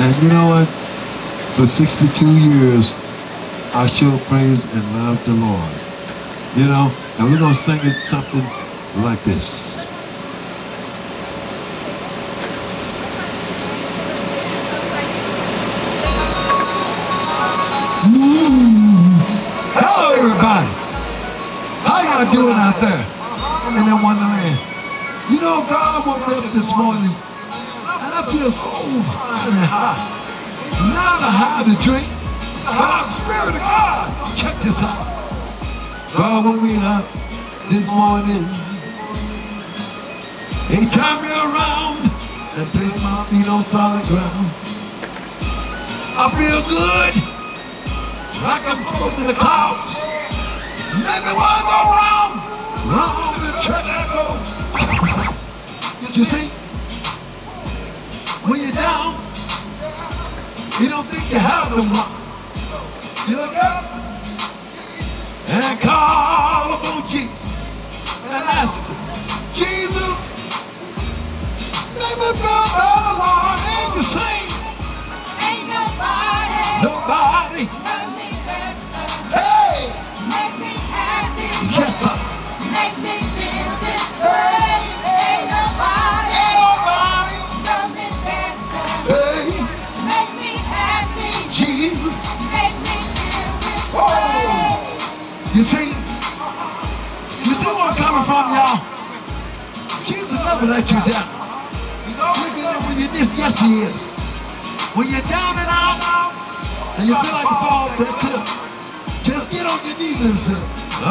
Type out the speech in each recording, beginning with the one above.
And you know what? For 62 years, I sure praise and love the Lord. You know, and we're going to sing it something like this. Hello, everybody. How y'all doing out there in that wonderland? You know, God woke me up this morning, and I feel so fine and high. Not a high to drink, but the Spirit of God. Check this out. God woke me up this morning. He turned me around and placed my feet on solid ground. I feel good, like I'm floating in the clouds. Maybe when I go round the track I go. You see, when you're down, you don't think you have no one. You look up and call upon Jesus and ask him, Jesus, make me feel better, Lord. And you sing, ain't nobody love me better. Hey, make me happy. Yes, sir. Make me feel this way. Ain't nobody love me better. Hey, make me happy. Jesus, make me feel this way. You see where I'm coming from, y'all? Jesus never let you down. He's always been there when you're this. Yes, he is. When you're down and out, and you feel like you fall off that cliff, just get on your knees and say,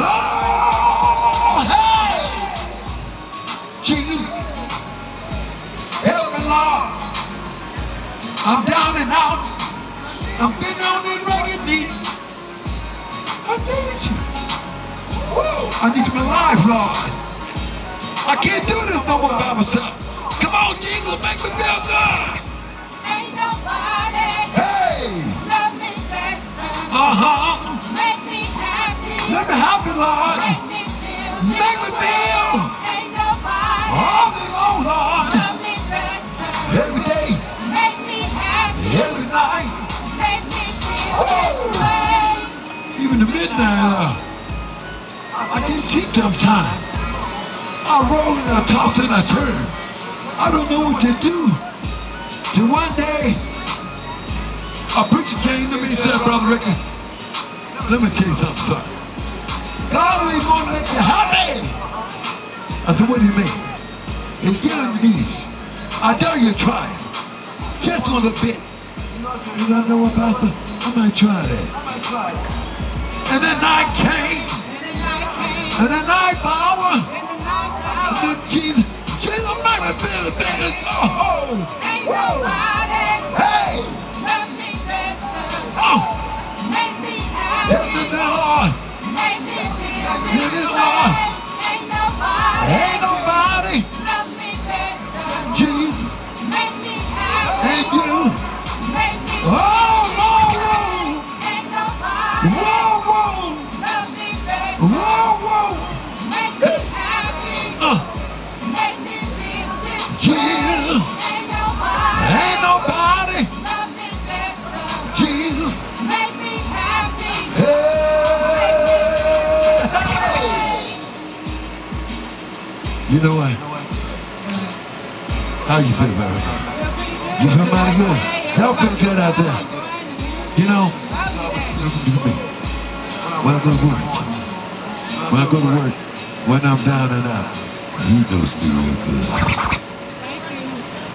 oh, hey! Jesus, help me, Lord. I'm down and out. I'm been on this rugged knee. I need you. Woo! I need you in my life, Lord. I can't do this no more by myself. Come on, Jesus, make me feel good. Ain't nobody love me better. Make me happy. Let me happy, Lord. Make me feel. Ain't nobody all day long, Lord. Love me better. Every day. Make me happy. Every night. Make me feel this way. Even the midnight, I can't sleep sometimes. I roll and I toss and I turn. I don't know what to do. Till one day, a preacher came to me and said, Brother Ricky, let me tell you something, son. God ain't gonna make you happy. I said, what do you mean? He get on your knees. I dare you to try it. Just a little bit. You know what, Pastor? I might try that. And the night came. And the night power. Jesus, make me feel the thing. Oh, ain't nobody love me better. Oh, make me happy. Help me, Lord. Make me feel this way. Ain't nobody love me better. Jesus, make me happy. And you, make me feel ain't nobody love me better. Make me happy. Ain't nobody love me better. Jesus, make me happy. Hey. You know what? How you feel about it? You feel mighty good? Y'all feel good out there? You know, when I go to work, when I'm down and out, he knows me real good.